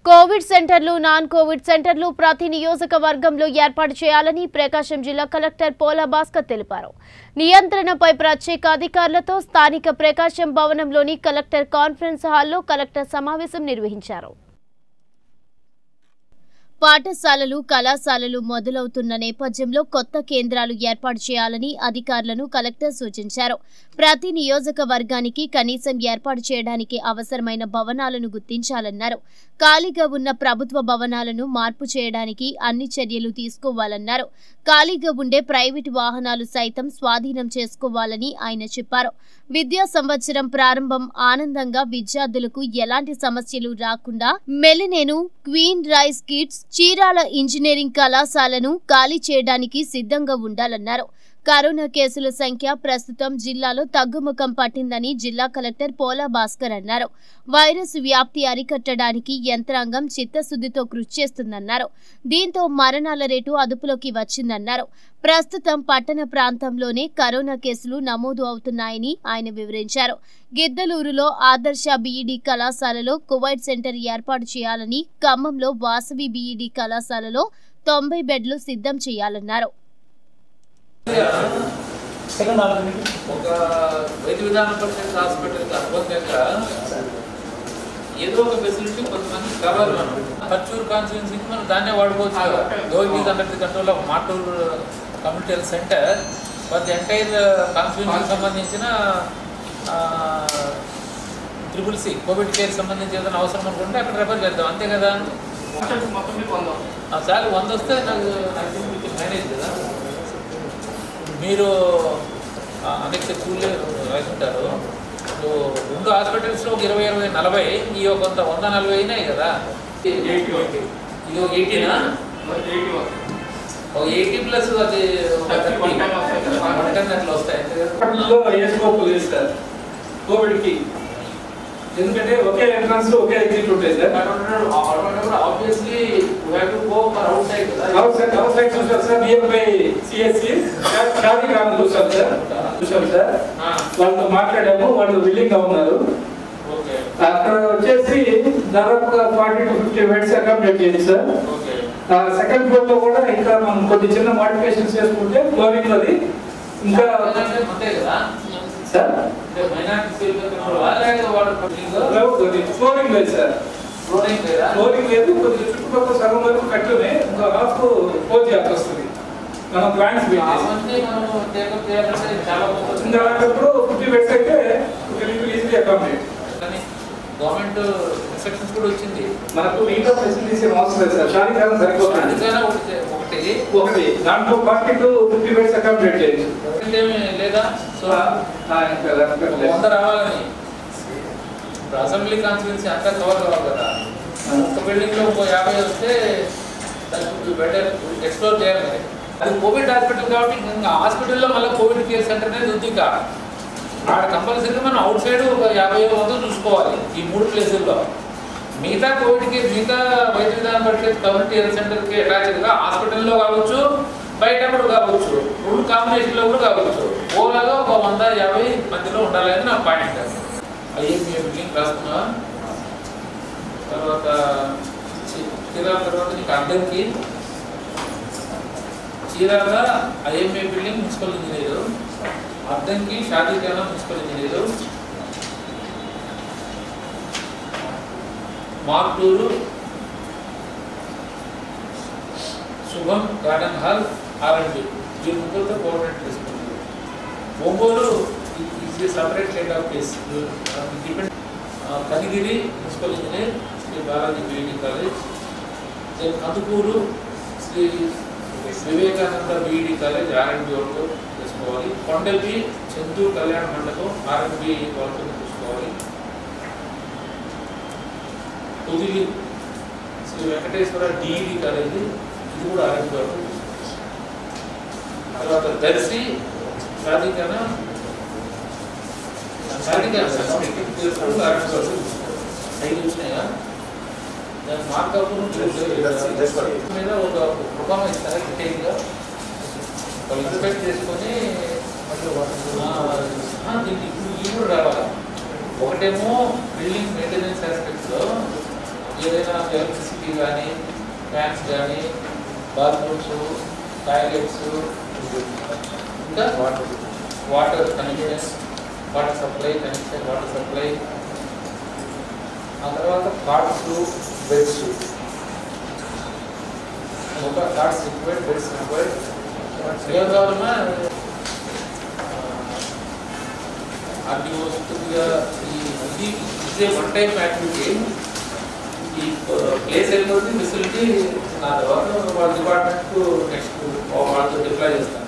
Covid సెంటర్లు non Covid సెంటర్లు ప్రతి నియోజకవర్గంలో ఏర్పాటు చేయాలని ప్రకాశం జిల్లా కలెక్టర్ పోలా భాస్కర్ తెలిపారు. నియంత్రణపై ప్రత్యేక అధికారులతో స్థానిక ప్రకాశం భవనంలోని కలెక్టర్ కాన్ఫరెన్స్ హాల్లో కలెక్టర్ సమావేశం నిర్వహించారు. పాఠశాలలు కళాశాలలు మొదలవుతున్న నేపథ్యంలో కొత్త కేంద్రాలు ఏర్పాటు చేయాలని అధికారులను కలెక్టర్ సూచించారు. ప్రతి నియోజకవర్గానికి కనీసం ఏర్పాటు చేయడానికి అవసరమైన భవనాలను గుర్తించాలన్నారు. ఖాళీగా ఉన్న ప్రభుత్వ భవనాలను మార్పు చేయడానికి అన్ని చర్యలు తీసుకోవాలన్నారు. ఖాళీగా ఉండే ప్రైవేటు వాహనాలు సైతం స్వాధీనం చేసుకోవాలని ఆయన చెప్పారు. విద్యా సంవత్సరం ప్రారంభం ఆనందంగా విద్యార్థులకు ఎలాంటి సమస్యలు రాకుండా మెలినేను క్వీన్ రైస్ కిడ్స్ చీరాల ఇంజనీరింగ్ కళాశాలను ఖాళీ చేయడానికి సిద్ధంగా ఉండాలన్నారు. కరోనా కేసుల సంఖ్య ప్రస్తుతం జిల్లాలో తగ్గుముఖం పట్టిందని జిల్లా కలెక్టర్ పోలా భాస్కర్ అన్నారు. వైరస్ వ్యాప్తి అరికట్టడానికి యంత్రాంగం చిత్తశుద్ధితో కృషి చేస్తుందన్నారు. దీంతో మరణాల రేటు అదుపులోకి వచ్చిందన్నారు. ప్రస్తుతం పట్టణ ప్రాంతంలోనే కరోనా కేసులు నమోదు అవుతున్నాయని ఆయన వివరించారు. గిద్దలూరులో ఆదర్శ బీఈడీ కళాశాలలో కోవిడ్ సెంటర్ ఏర్పాటు చేయాలని, ఖమ్మంలో వాసవి బీఈడీ కళాశాలలో 90 బెడ్లు సిద్ధం చేయాలన్నారు. ఒక వైద్య విధాన పరిషత్ హాస్పిటల్కి అనుబంధంగా ఏదో ఒక ఫెసిలిటీ కొంతమంది కావాలి. మనం పర్చూర్ కాన్స్టిట్యున్సీకి మనం దాన్నే వాడుకోవచ్చు. Though it is under the control of Martur community health centre. For the entire కాన్స్టిట్యున్సీకి సంబంధించిన ట్రిపుల్-సి కోవిడ్ కేర్ సంబంధించి ఏదైనా అవసరం అనుకుంటే అక్కడ రెఫర్ చేద్దాం, అంతే కదా. చాలు 100 వస్తే నాకు మేనేజ్ కదా. మీరు అనేక స్కూల్లో రాసుకుంటారు. రెండు హాస్పిటల్స్లో ఒక 20, 40 ఈ ఒక 140 అయినాయి కదా. ఇది 80 ప్లస్ అది 110 అట్లా వస్తాయి. కోవిడ్కి ఎందుకంటే ఒకే ఎంట్రన్స్ ఒకే ఎగ్జిట్ ఉంటాయి sir. Obviously we have to go for outside కదా. అవుట్ సైడ్ చూసారు సార్. నియర్ బై సిఎస్సి షాదీ ఖాన్ చూసాం సార్. వాళ్ళతో మాట్లాడాము, వాళ్ళు విల్లింగ్ గా ఉన్నారు. అక్కడ వచ్చేసి దాదాపుగా 40 to 50 బెడ్స్ అకామిడేట్ చేయండి సార్. సెకండ్ ఫ్లోర్ లో కూడా ఇంకా మనం కొద్ది చిన్న మోడిఫికేషన్స్ చేసుకుంటే ఫ్లోరింగ్ అది ఇంకా అంతే కదా సార్. ఫ్లోరింగ్ లేదు సార్. ఫ్లోరింగ్ లేదు, కొద్దిగా చుట్టుపక్కల సగం వరకు కట్టునే ఇంకా హాఫ్ క్లోజ్ చేయాల్సి వస్తుంది. మనం ప్లాన్స్ ఇంకా అలాంటప్పుడు 50 బెడ్స్ అయితే ఈజీలీ అకామిడేట్. గవర్నమెంట్ ఇన్స్ట్రక్షన్స్ కూడా వచ్చింది మనకు మిగతా ఫెసిలిటీస్ ఏం అవసరం లేదు సార్. షాదీ ఖాన్ సరిపోతుంది. ఒకటి దాంట్లో 40 to 50 బెడ్స్ అకామిడేట్ చేయొచ్చు లేదా. సో 100 రావాలని అసెంబ్లీ కాన్స్టిట్యున్సీ అంతా కవర్ కావాలి కదా. ఒక బిల్డింగ్ లో 50 వస్తే బెటర్ ఎక్స్ప్లోర్ చేయాలి. అది కోవిడ్ హాస్పిటల్ కాబట్టి ఇంకా హాస్పిటల్లో మళ్ళీ కోవిడ్ కేర్ సెంటర్ అనేది ఉంది. ఇంకా ఆడ కంపల్సరీగా మనం అవుట్ సైడ్ ఒక 50 చూసుకోవాలి ఈ 3 ప్లేసుల్లో. మిగతా కోవిడ్ కేర్, మిగతా వైద్య విధాన పరిషత్ కమ్యూనిటీ హెల్త్ సెంటర్కి అటాచ్డ్గా హాస్పిటల్లో కావచ్చు, బయట కూడా కావచ్చు, 2 కాంబినేషన్లో కూడా కావచ్చు. ఓవరాల్గా ఒక 150 మధ్యలో ఉండాలి అని నా పాయింట్. ఐఎంఏ బిల్డింగ్ రాసుకున్నా తర్వాత చీరాల తర్వాత నీకు అద్దెకి Chirala IMA building municipal engineer, అద్దెకి షాదీ ఖానా municipal engineer, Martur Shubham garden hall R&D ఈ ముగ్గురితో కోఆర్డినేట్ చేసుకుంటుంది. ఒంగోలు ఇది separate head of case. Kanigiri municipal engineer Shri Balaji BEd college, Kandukur Shri Vivekananda BEd college R&D వాళ్ళతో చేసుకోవాలి. కొండల్వి చందు కళ్యాణ మండపం R&D వాళ్ళతో చూసుకోవాలి. పొదిలి శ్రీ వెంకటేశ్వర డిఈడి కాలేజీ, ఇది కూడా R&D వాళ్ళతో చూసుకోవాలి. తర్వాత దర్శి షాదీ ఖానా వచ్చినాయా. దాని మార్కప్ మీద ఒక రూపం ఇస్తారా డీటెయిల్గా వాళ్ళు ఇన్స్పెక్ట్ చేసుకొని దీనికి ఇప్పుడు ఈ కూడా రావాలి. ఒకటేమో బిల్డింగ్ మెయింటెనెన్స్ ఆస్పెక్ట్స్లో ఏదైనా ఎలక్ట్రిసిటీ కానీ ఫ్యాన్స్ కానీ బాత్రూమ్స్ టాయిలెట్స్ ఇంకా వాటర్ కనెక్షన్ వాటర్ సప్లై ఆ తర్వాత కార్డ్స్ బెడ్స్ ఒక కార్డ్స్ రిక్వైర్డ్ బెడ్స్ రిక్వైర్డ్ ఏం కావాలన్నా ఆర్టీఓస్ కొద్దిగా ఇదే వన్ టైం యాక్టివిటీ ఈ ప్లేస్ అయిపోతుంది ఫెసిలిటీ నా తర్వాత వాళ్ళ డిపార్ట్మెంట్కు నెక్స్ట్ వాళ్ళతో డిప్లాయ్ చేస్తాను